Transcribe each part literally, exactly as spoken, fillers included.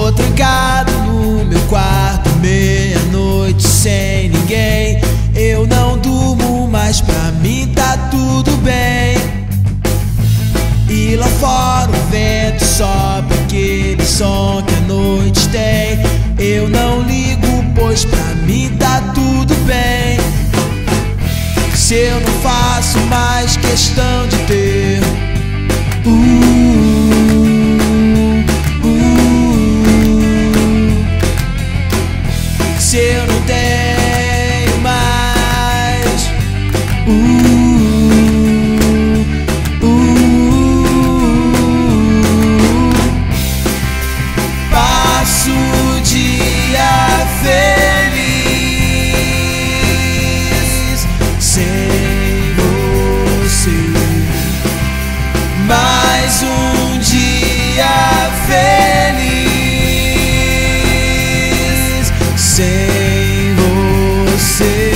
Tô trancado no meu quarto, meia-noite sem ninguém. Eu não durmo, mas pra mim tá tudo bem. E lá fora o vento sopra aquele som que a noite tem. Eu não ligo, pois pra mim tá tudo bem. Se eu não faço mais questão de ter uh, uh, se eu não tenho mais uh, uh, passo o dia feliz sem você. Mais um dia feliz sem você.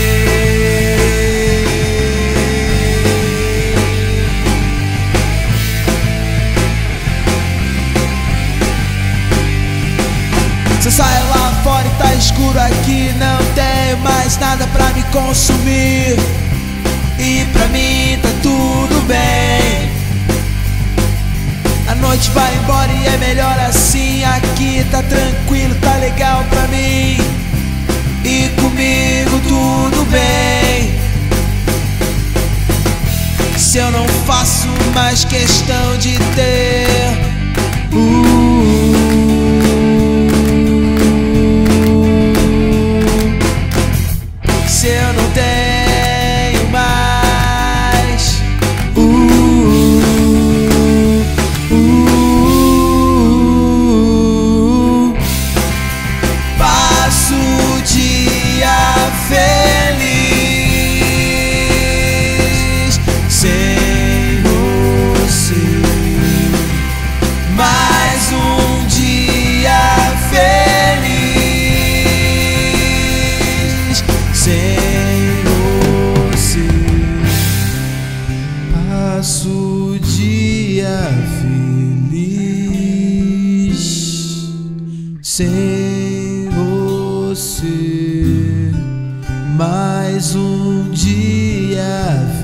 Se eu saio lá fora e tá escuro aqui, não tenho mais nada pra me consumir. E pra mim tá tudo bem. A noite vai embora e é melhor assim. Aqui tá tranquilo, tá legal pra mim. E comigo tudo bem. Se eu não faço mais questão de ter uh, se eu não tenho mais uh, uh, passo o dia feliz sem você. Mais um dia feliz sem você. Passo o dia feliz sem você. Mais um dia